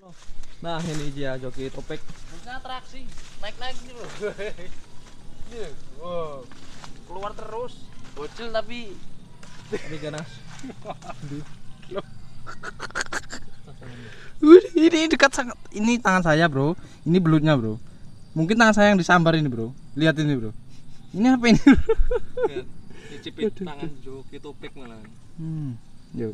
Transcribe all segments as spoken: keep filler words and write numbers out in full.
Nah ini dia joki topik. Busnya atraksi, naik-naik nih loh. Ini, wow, keluar terus, bocil tapi Tapi ganas. Ini dekat sangat. Ini tangan saya, bro. Ini belutnya, bro. Mungkin tangan saya yang disambar ini, bro. Lihat ini, bro. Ini apa ini? Dicipit tangan joki topik malah. Hmm. Yuk.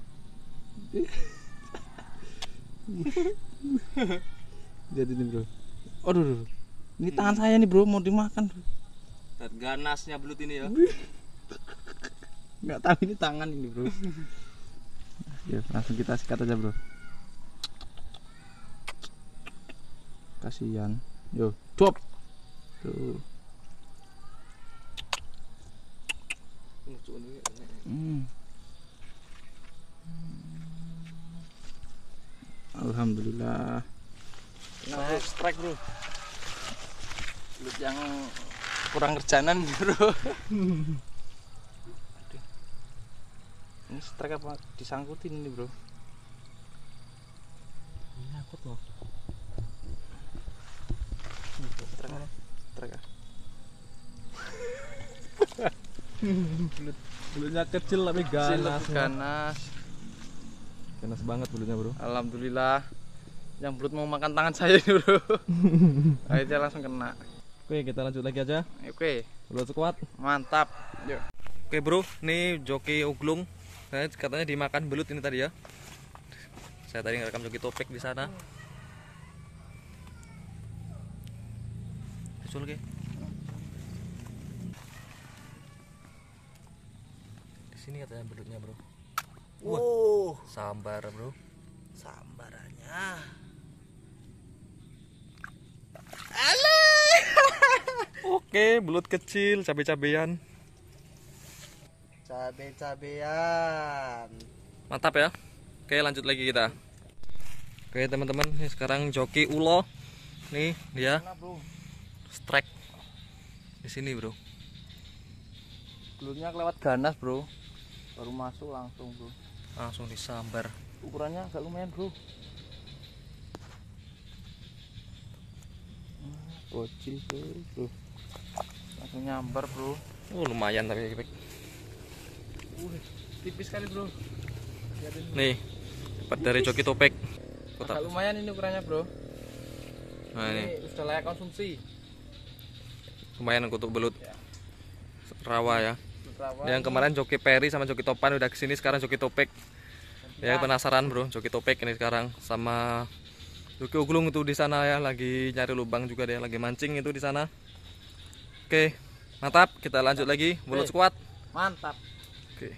Lihat ini, bro. Aduh, aduh. Ini tangan saya nih, bro, mau dimakan, bro. Dan ganasnya belut ini ya. Nggak tahu ini tangan ini, bro. Ya, langsung kita sikat aja, bro. Kasihan. Yo, cop. Tuh. Hmm. Alhamdulillah. nah, strike bro. Belut yang kurang kerjaan bro. Ini strike apa disangkutin ini, bro? Ini akut loh. Strike. Strike. Belut, belutnya kecil tapi ganas. Ganas. Ganas banget belutnya, bro. Alhamdulillah. Yang belut mau makan tangan saya ini, bro. Akhirnya langsung kena. Oke, kita lanjut lagi aja. Oke, Belut sekuat. mantap. Yuk. Oke, bro. Ini joki uglung. Nah, katanya dimakan belut ini tadi ya. Saya tadi ngerekam joki topik di sana. Susul ke. Di sini katanya belutnya, bro. Wah, Wow, sambar, bro. sambarannya. Oke, belut kecil, cabe-cabean. Cabe-cabean. Mantap ya. Oke, lanjut lagi kita. Oke, teman-teman, ini sekarang joki ulo. Nih, dia Mana, bro? strike di sini, bro. Belutnya kelewat ganas, bro. Baru masuk langsung, bro. Langsung disambar. Ukurannya agak lumayan, bro. Bocil, bro. bro. Langsung nyambar, bro. Oh, lumayan tapi. Uh, tipis sekali, bro. Lihatin, bro. Nih, dapat dari joki topik. Agak lumayan ini ukurannya, bro. Nah, ini Ini sudah layak konsumsi. lumayan untuk belut rawa ya. Rawa Yang kemarin joki peri sama joki topan udah kesini, sekarang joki topik. Ya penasaran, bro, joki topik ini sekarang sama joki uglung itu di sana ya, lagi nyari lubang juga dia, lagi mancing itu di sana. Oke, mantap. Kita lanjut lagi belut Oke. squad. mantap. Oke.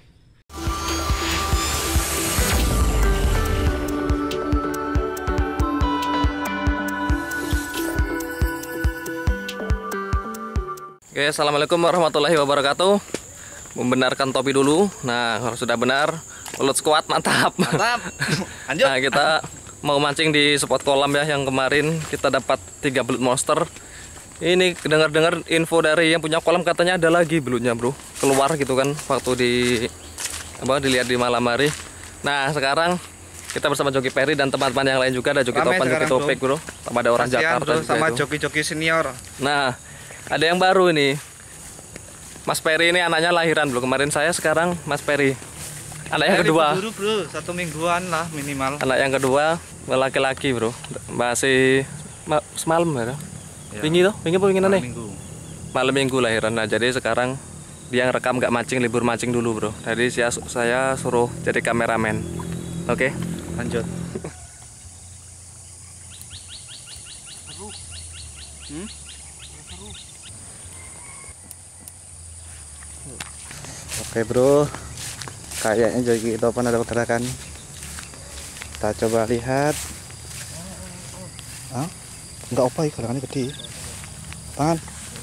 Oke, assalamualaikum warahmatullahi wabarakatuh. Membenarkan topi dulu. Nah, kalau sudah benar, belut squad mantap. Mantap. Lanjut. Nah, kita mau mancing di spot kolam ya, yang kemarin kita dapat tiga belut monster. Ini dengar-dengar info dari yang punya kolam, katanya ada lagi belutnya, bro, keluar gitu kan waktu di apa dilihat di malam hari. Nah, sekarang kita bersama Joki Peri dan teman-teman yang lain juga, ada Joki Ramai Topan, Joki sekarang, Topik, bro. Sama ada orang Kasihan, Jakarta bro, juga sama itu. joki-joki senior. Nah, ada yang baru ini. Mas Peri ini anaknya lahiran, bro. Kemarin saya, sekarang Mas Peri. Anak yang kedua. Dulu, bro, satu mingguan lah minimal. Anak yang kedua laki-laki, bro. Masih ma semalam ya. Ya, Wingi tuh, wingi apa wingi malam nih? minggu. Malam minggu lahiran. Nah, jadi sekarang dia ngerekam nggak mancing, libur mancing dulu, bro. Jadi saya, saya suruh jadi kameramen. Oke, Lanjut. Hmm? Oke, bro. Kayaknya joki topan ada pergerakan. Kita coba lihat. Hah? Enggak apa ya, gerakannya gede. Tangan.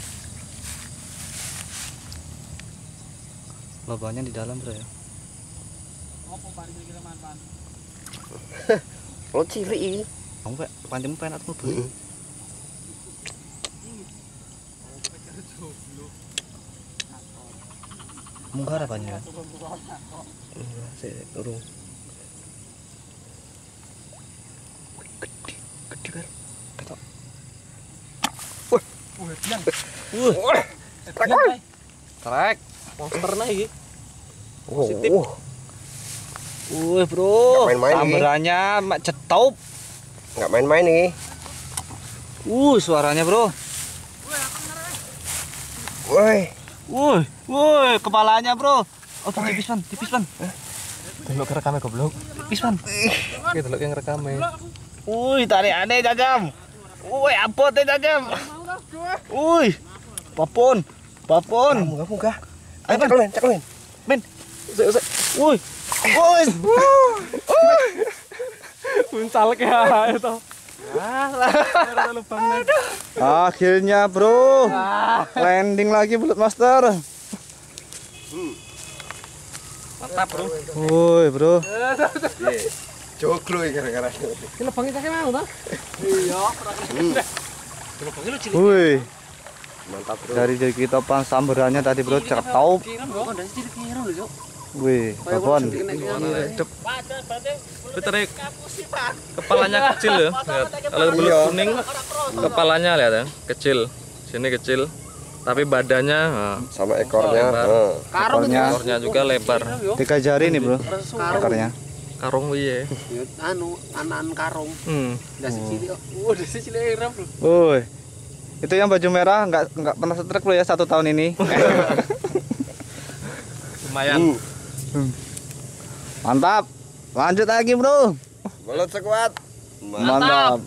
Lobanya di dalam, bro ya. Oh, cilik ini. Kamu Pak, pancingmu pengen aku mlebu. Munggah apanya? Iya, sik turun. Gede, gede kan. Ketok. Wah. Trek. Monster naik. Positif. Oh, Wih, Bro. Nggak main-main nih. Samberannya mak cetop. Nggak main-main nih. Uh, suaranya, Bro. Woi, Woi, woi, kepalanya, Bro. Oh, tipis, Pan. Tipis, Pan. Delok kerekamnya goblok. Tipis, Pan. Oke, delok yang rekamnya. Wih, tarik aneh, Jajam. Woi, apa teh, Jajam? Wih. Papon. Papon. munggah munggah. Ayo cekelin, cekelin. Men. Usai, usai. Woi. Woi. Muncal kayak itu. akhirnya bro, landing lagi Belut Monster. Mantap, Bro. Woi bro, Joglo ya gara-gara. Ini lebangnya kakek mau, ta? woi Mantap bro. dari dari kita pang samberannya tadi bro, cetop. Wih, babon. Tarik kepalanya kecil ya. Lihat. Kalau belut kuning kepalanya lihat ya, kecil. Sini kecil. Tapi badannya nah, Sama ekornya. Lebar. Nah. Ekornya ekornya juga lebar. tiga jari nih bro, ekornya. Karung piye? Anu, anan karung. Hmm. Dasi cilik. Oh, dasi cilik ram, Bro. Woi, itu yang baju merah nggak nggak pernah setrek lo ya satu tahun ini. Lumayan. Mantap, lanjut lagi bro. Belut sekuat. Mantap.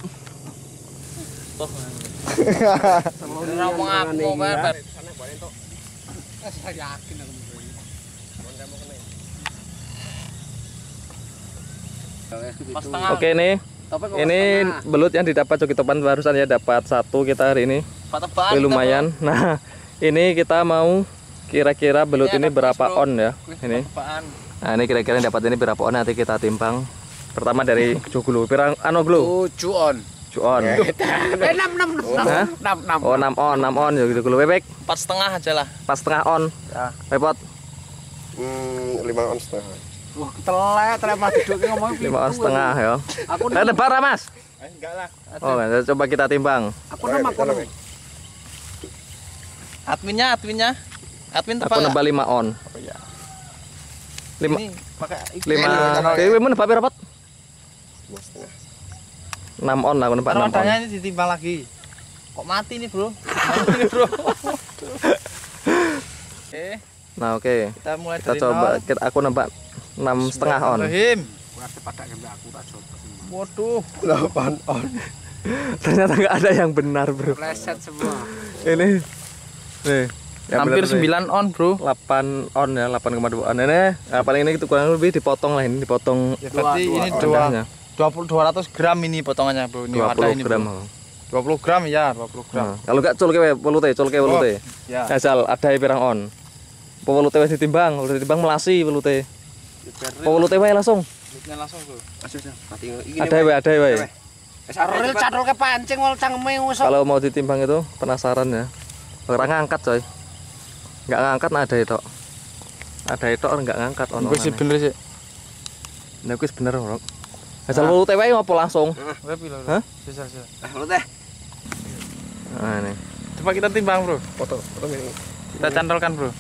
Oke nih. Ini belut yang didapat Coki Topan barusan ya, dapat satu kita hari ini. Wih, lumayan. Nah, ini kita mau kira-kira belut ini berapa on ya? Ini. Nah, ini kira-kira dapat ini berapa on, nanti kita timbang. Pertama dari Joglo. Pirang anu glo? tujuh on. Cuon. Eh, enam, enam, Hah? enam, enam. Oh, enam on, enam on ya gitu glo. Bebek Empat setengah aja lah. pas setengah on. Ya. Repot Hmm, lima on setengah. Wah, telet, telet mah duduknya ngomong lima on setengah ya. Aku Saya tebar ah, Mas. enggak lah. Oh, nah, coba kita timbang. Aku nama aku. Adminnya, adminnya. Admin Aku nebak lima on. Oh iya. Lima Ini pakai lima. Dewi mau nebak berapa? enam on lah, aku nebak enam on. Rodanya ini ditimbang lagi. Kok mati nih, Bro? Eh, Nah, oke. Kita mulai Kita dari coba nol. kita aku nebak enam setengah on. Rahim. pada gambar aku tak coba. Waduh, delapan on. Ternyata nggak ada yang benar, Bro. Reset semua. Ini nih, yang hampir benar nih. sembilan on, Bro. delapan on ya, delapan koma dua on. Ini nah, paling ini itu kurang lebih dipotong lah, ini dipotong Ya, berarti Dua, ini dua. dua rendahnya. dua puluh dua ratus gram ini potongannya, Bro. Ini dua ada puluh ini, gram. Bro. dua puluh gram ya, dua puluh gram. Nah, kalau enggak culke we, pelute, culke pelute. Ya. Asal ada pirang on. Po pelute wis ditimbang, pelute ditimbang melasi pelute. Po pelute wae langsung. Duitnya langsung, Bro. Ada wae, ada wae. Saril cadol ke pancing wal cangeme ngusuk. Kalau mau ditimbang itu penasaran ya. Orang ngangkat coy. Enggak ngangkat nah ada itu. Ada itu orang enggak ngangkat ono. Wis bener sih. Nah, wis bener, Bro. Asal pelute wae ngopo langsung. Wae pilo. Hah? Sisa, sisa. Lu teh. Nah, ini. Coba kita timbang, Bro. Foto, foto ini. Kita cantolkan, Bro.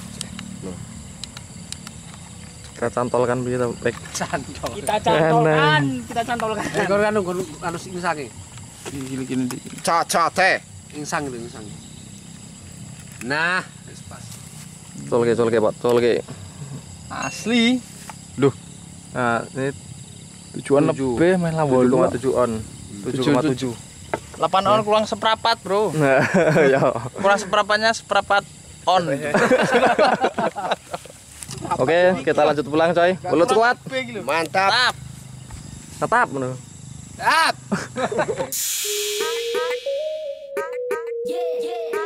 Kita cantolkan begitu, baik. Cantol. Kita cantolkan, kita cantolkan. Ekor kan nggon anu ingsange. Gini gini gini. Caca teh. Insang itu insang. Nah, wis pas. Colke, colke, Pak. Colke. Asli. Nah, ini Tujuan Tujuh. lebih main tujuh koma lawan. tujuh on. tujuh koma tujuh. delapan on kurang seperempat, Bro. Nah, ya. Kurang seperempatnya seperempat on. Oke, kita lanjut pulang, coy. Belut kuat. Mantap. Tetap bener. Tap. Yeah, yeah.